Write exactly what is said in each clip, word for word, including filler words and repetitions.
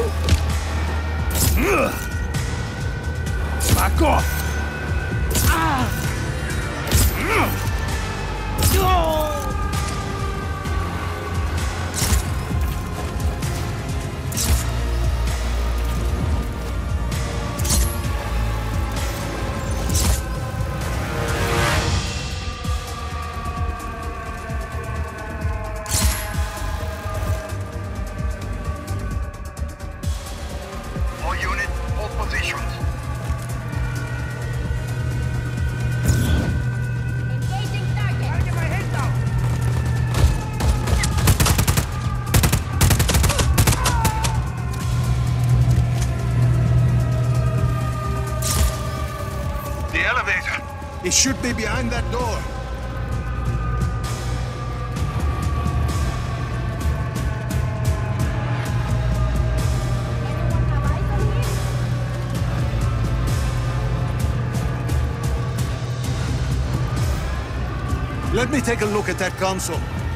Back off! Ah! All units, hold positions. Engaging target. I'll get my head down. The elevator. It should be behind that door. Anyone have eyes on him? Let me take a look at that console.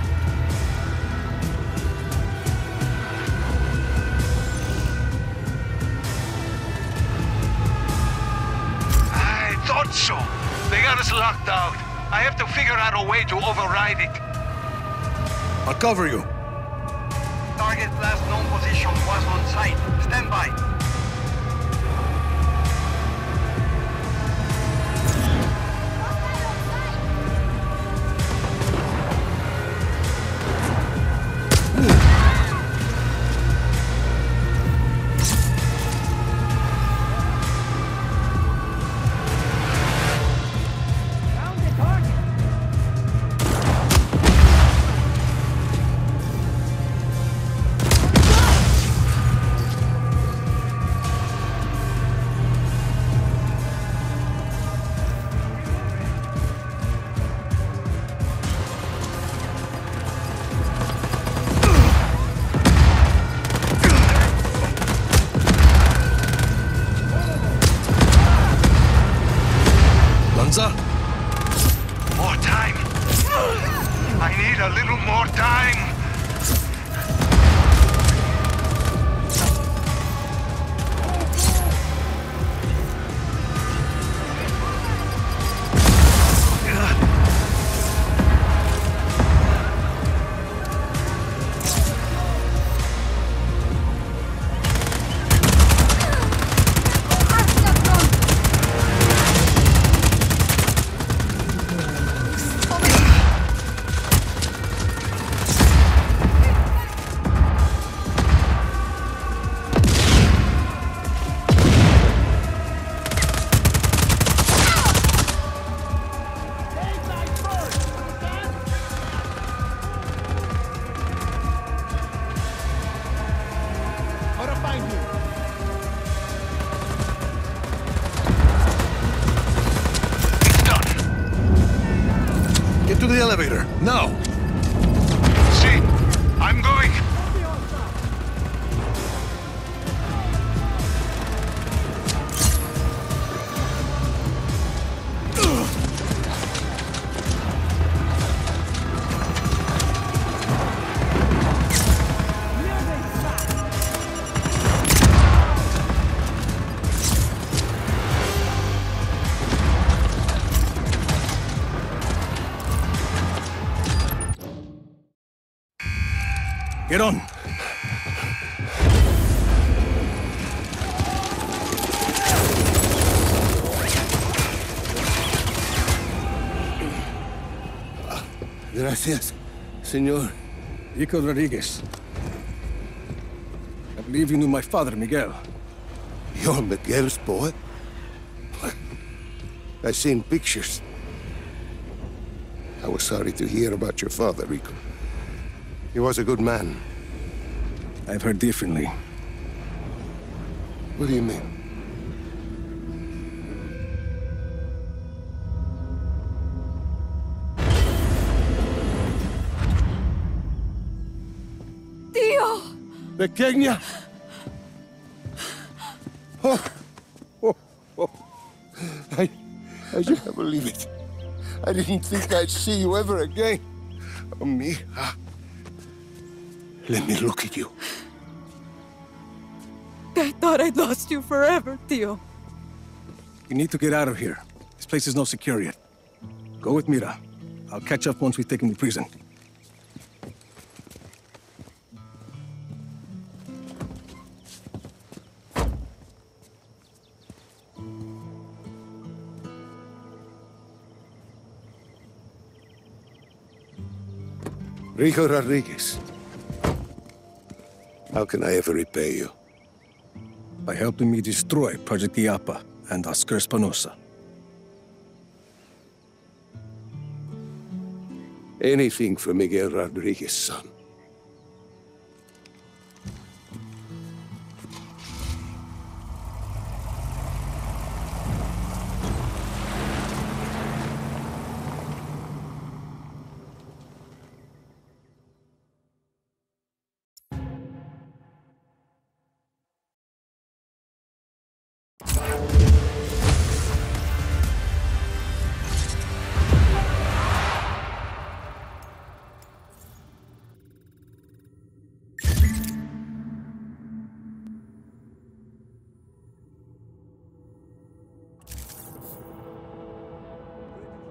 I thought so. They got us locked out. I have to figure out a way to override it. I'll cover you. Target's last known position was on site. Stand by. Found the target. Lanza? More time. I need a little more time. How to find you? It's done. Get to the elevator, now! See, I'm going. Get on! Gracias, Senor. Rico Rodriguez. I believe you knew my father, Miguel. You're Miguel's boy? I've seen pictures. I was sorry to hear about your father, Rico. He was a good man. I've heard differently. What do you mean? Tío! Pequeña! Oh, oh, oh. I, I just can't believe it. I didn't think I'd see you ever again. Oh, mija. Let me look at you. I thought I'd lost you forever, Tio. You need to get out of here. This place is not secure yet. Go with Mira. I'll catch up once we take him to prison. Rico Rodriguez. How can I ever repay you? By helping me destroy Project IAPA and Oscar Espinosa. Anything for Miguel Rodriguez, son.